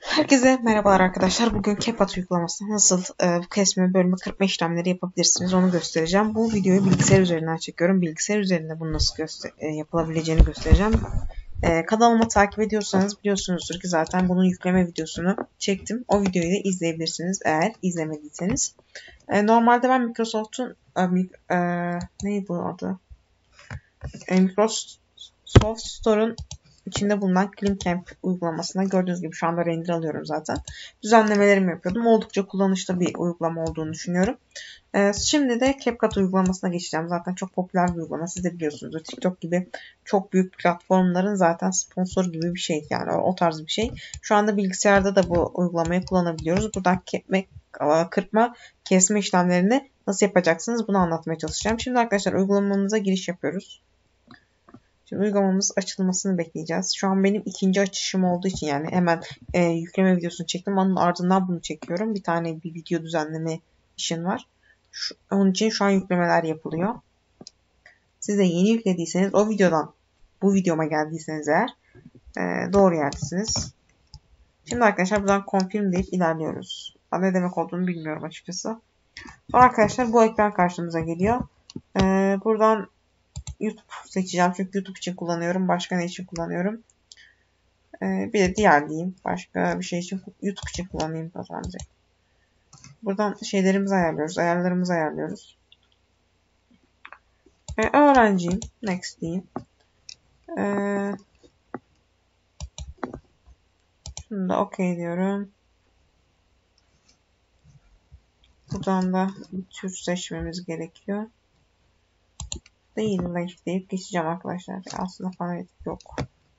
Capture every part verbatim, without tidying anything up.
Herkese merhabalar arkadaşlar. Bugün CapCut uygulamasında nasıl e, kesme, bölme, kırpma işlemleri yapabilirsiniz onu göstereceğim. Bu videoyu bilgisayar üzerinden çekiyorum. Bilgisayar üzerinde bunu nasıl göster e, yapılabileceğini göstereceğim. E, kanalımı takip ediyorsanız biliyorsunuzdur ki zaten bunun yükleme videosunu çektim. O videoyu da izleyebilirsiniz eğer izlemediyseniz. E, normalde ben Microsoft'un e, e, neydi bu adı? E, Microsoft Store'un içinde bulunan CleanCamp uygulamasına gördüğünüz gibi şu anda render alıyorum zaten. Düzenlemelerimi yapıyordum. Oldukça kullanışlı bir uygulama olduğunu düşünüyorum. Ee, şimdi de CapCut uygulamasına geçeceğim. Zaten çok popüler bir uygulama. Siz de biliyorsunuz. TikTok gibi çok büyük platformların zaten sponsor gibi bir şey. Yani o, o tarz bir şey. Şu anda bilgisayarda da bu uygulamayı kullanabiliyoruz. Buradan kepme, kırpma, kesme işlemlerini nasıl yapacaksınız bunu anlatmaya çalışacağım. Şimdi arkadaşlar uygulamamıza giriş yapıyoruz. Şimdi uygulamamız açılmasını bekleyeceğiz. Şu an benim ikinci açışım olduğu için yani hemen e, yükleme videosunu çektim. Onun ardından bunu çekiyorum. Bir tane bir video düzenleme işim var. Şu, onun için şu an yüklemeler yapılıyor. Siz de yeni yüklediyseniz o videodan bu videoma geldiyseniz eğer e, doğru yerdesiniz. Şimdi arkadaşlar buradan confirm deyip ilerliyoruz. Ne demek olduğunu bilmiyorum açıkçası. Sonra arkadaşlar bu ekran karşımıza geliyor. E, buradan YouTube seçeceğim. Çünkü YouTube için kullanıyorum. Başka ne için kullanıyorum? Ee, bir de diğer diyeyim. Başka bir şey için YouTube için kullanayım o zaman direkt. Buradan şeylerimizi ayarlıyoruz. Ayarlarımızı ayarlıyoruz. Ee, öğrenciyim. Next diyeyim. Ee, şunu da OK diyorum. Buradan da bir tür seçmemiz gerekiyor. Değil link deyip geçeceğim arkadaşlar. Aslında fanatik yok.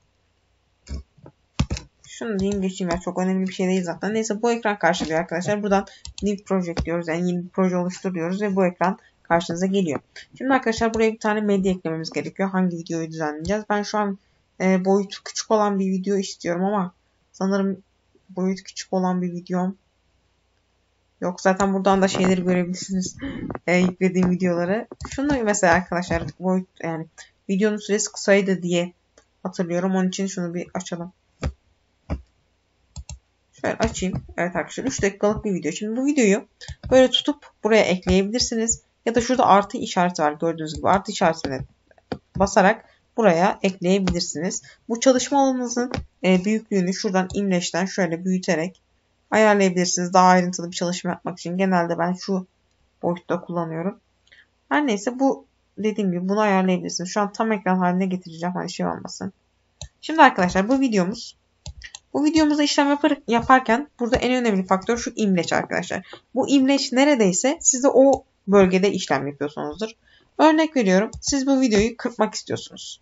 Şunu diyeyim geçeyim ya. Çok önemli bir şey değil zaten. Neyse bu ekran karşılıyor arkadaşlar. Buradan New Project diyoruz. Yani yeni bir proje oluşturuyoruz ve bu ekran karşınıza geliyor. Şimdi arkadaşlar buraya bir tane medya eklememiz gerekiyor. Hangi videoyu düzenleyeceğiz? Ben şu an e, boyutu küçük olan bir video istiyorum ama sanırım boyut küçük olan bir videom yok. Zaten buradan da şeyleri görebilirsiniz. e, yüklediğim videoları. Şunu mesela arkadaşlar boyut yani videonun süresi kısaydı diye hatırlıyorum. Onun için şunu bir açalım. Şöyle açayım. Evet arkadaşlar üç dakikalık bir video. Şimdi bu videoyu böyle tutup buraya ekleyebilirsiniz. Ya da şurada artı işareti var gördüğünüz gibi. Artı işaretine basarak buraya ekleyebilirsiniz. Bu çalışma alanınızın büyüklüğünü şuradan imleçten şöyle büyüterek ayarlayabilirsiniz. Daha ayrıntılı bir çalışma yapmak için. Genelde ben şu boyutta kullanıyorum. Her neyse bu dediğim gibi bunu ayarlayabilirsiniz. Şu an tam ekran haline getireceğim. Hani şey olmasın. Şimdi arkadaşlar bu videomuz Bu videomuzda işlem yapar, yaparken burada en önemli faktör şu imleç arkadaşlar. Bu imleç neredeyse siz de o bölgede işlem yapıyorsunuzdur. Örnek veriyorum. Siz bu videoyu kırpmak istiyorsunuz.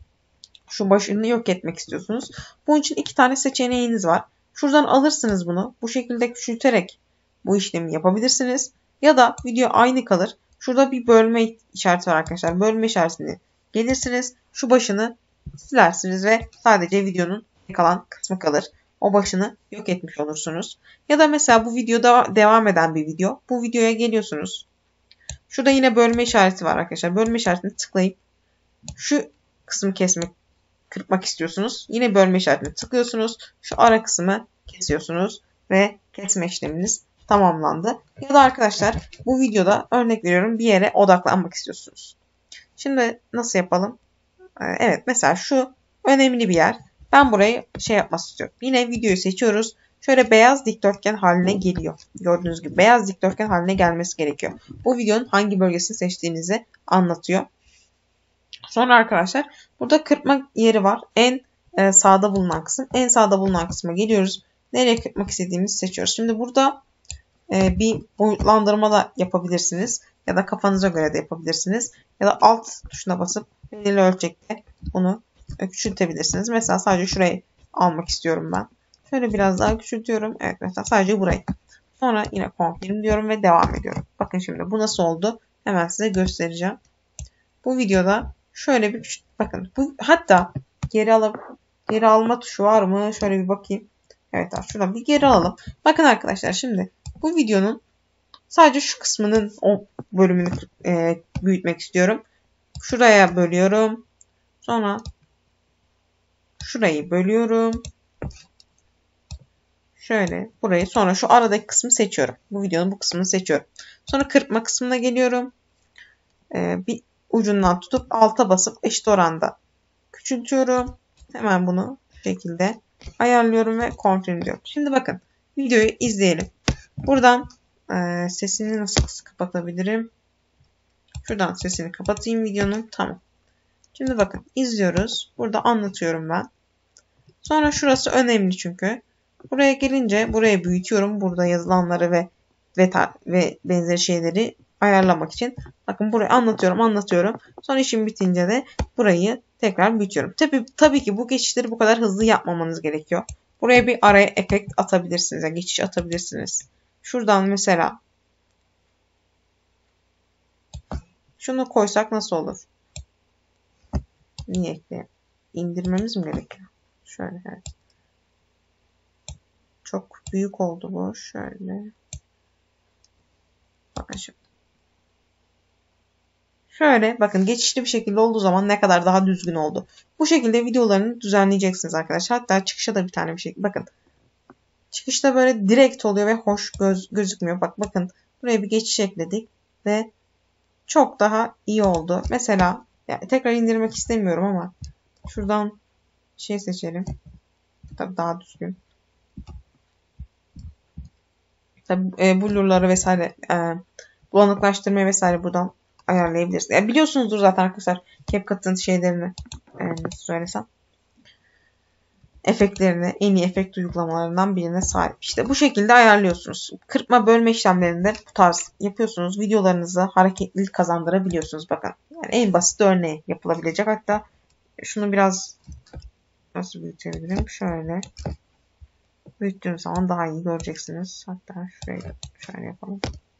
Şu başını yok etmek istiyorsunuz. Bunun için iki tane seçeneğiniz var. Şuradan alırsınız bunu. Bu şekilde küçülterek bu işlemi yapabilirsiniz. Ya da video aynı kalır. Şurada bir bölme işareti var arkadaşlar. Bölme işaretini gelirsiniz. Şu başını silersiniz ve sadece videonun kalan kısmı kalır. O başını yok etmiş olursunuz. Ya da mesela bu videoda devam eden bir video. Bu videoya geliyorsunuz. Şurada yine bölme işareti var arkadaşlar. Bölme işaretini tıklayıp şu kısmı kesmek, kırpmak istiyorsunuz. Yine bölme işaretini tıklıyorsunuz. Şu ara kısmı kesiyorsunuz ve kesme işleminiz tamamlandı. Ya da arkadaşlar bu videoda örnek veriyorum bir yere odaklanmak istiyorsunuz. Şimdi nasıl yapalım? Evet mesela şu önemli bir yer. Ben burayı şey yapmak istiyorum. Yine videoyu seçiyoruz. Şöyle beyaz dikdörtgen haline geliyor. Gördüğünüz gibi beyaz dikdörtgen haline gelmesi gerekiyor. Bu videonun hangi bölgesini seçtiğinizi anlatıyor. Sonra arkadaşlar burada kırpma yeri var. En e, sağda bulunan kısım. En sağda bulunan kısma geliyoruz. Nereye kırpmak istediğimizi seçiyoruz. Şimdi burada e, bir boyutlandırma da yapabilirsiniz. Ya da kafanıza göre de yapabilirsiniz. Ya da alt tuşuna basıp belirli ölçekte bunu küçültebilirsiniz. Mesela sadece şurayı almak istiyorum ben. Şöyle biraz daha küçültüyorum. Evet mesela sadece burayı. Sonra yine confirm diyorum ve devam ediyorum. Bakın şimdi bu nasıl oldu? Hemen size göstereceğim. Bu videoda şöyle bir bakın. Bu, hatta geri alıp geri alma tuşu var mı? Şöyle bir bakayım. Evet şuradan bir geri alalım. Bakın arkadaşlar şimdi bu videonun sadece şu kısmının o bölümünü e, büyütmek istiyorum. Şuraya bölüyorum. Sonra şurayı bölüyorum. Şöyle burayı, sonra şu aradaki kısmı seçiyorum. Bu videonun bu kısmını seçiyorum. Sonra kırpma kısmına geliyorum. Ee, bir ucundan tutup alta basıp eşit oranda küçültüyorum. Hemen bunu bu şekilde ayarlıyorum ve confirm diyorum. Şimdi bakın videoyu izleyelim. Buradan e, sesini nasıl kapatabilirim? Şuradan sesini kapatayım videonun. Tamam. Şimdi bakın izliyoruz. Burada anlatıyorum ben. Sonra şurası önemli çünkü. Buraya gelince buraya büyütüyorum. Burada yazılanları ve ve, ve benzeri şeyleri ayarlamak için. Bakın burayı anlatıyorum anlatıyorum. Sonra işim bitince de burayı tekrar büyütüyorum. Tabii, tabii ki bu geçişleri bu kadar hızlı yapmamanız gerekiyor. Buraya bir araya efekt atabilirsiniz. Yani geçiş atabilirsiniz. Şuradan mesela şunu koysak nasıl olur? Niye ekleyelim? İndirmemiz mi gerekiyor? Şöyle evet. Çok büyük oldu bu. Şöyle. Bakın şimdi. Şöyle bakın geçişli bir şekilde olduğu zaman ne kadar daha düzgün oldu. Bu şekilde videolarını düzenleyeceksiniz arkadaşlar. Hatta çıkışa da bir tane bir şey. Bakın. Çıkışta böyle direkt oluyor ve hoş göz, gözükmüyor. Bak bakın buraya bir geçiş ekledik ve çok daha iyi oldu. Mesela yani tekrar indirmek istemiyorum ama şuradan şey seçelim. Tabii daha düzgün. Tabii e, blurları vesaire e, bulanıklaştırmayı vesaire buradan ayarlayabilirsiniz. Yani biliyorsunuzdur zaten arkadaşlar CapCut'ın şeylerini e, nasıl söylesem efektlerini, en iyi efekt uygulamalarından birine sahip. İşte bu şekilde ayarlıyorsunuz. Kırpma bölme işlemlerinde bu tarz yapıyorsunuz. Videolarınızı hareketlilik kazandırabiliyorsunuz. Bakın yani en basit örneği yapılabilecek. Hatta şunu biraz nasıl büyütebilirim? Şöyle büyüttüğüm zaman daha iyi göreceksiniz. Hatta şurayı şöyle yapalım.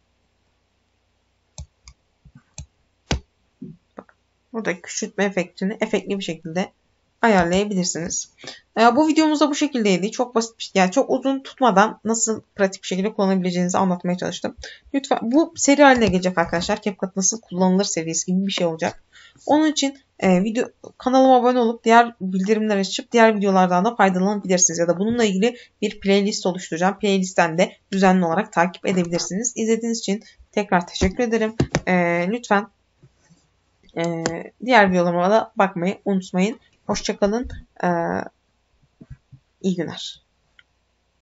Bakın buradaki küçültme efektini efektli bir şekilde ayarlayabilirsiniz. Ee, bu videomuzda bu şekildeydi. Çok basit bir şey. Yani çok uzun tutmadan nasıl pratik bir şekilde kullanabileceğinizi anlatmaya çalıştım. Lütfen bu seri haline gelecek arkadaşlar. CapCut nasıl kullanılır serisi gibi bir şey olacak. Onun için e, video kanalıma abone olup diğer bildirimleri açıp diğer videolardan da faydalanabilirsiniz. Ya da bununla ilgili bir playlist oluşturacağım. Playlistten de düzenli olarak takip edebilirsiniz. İzlediğiniz için tekrar teşekkür ederim. E, lütfen e, diğer videolarıma da bakmayı unutmayın. Hoşça kalın. Ee, iyi günler.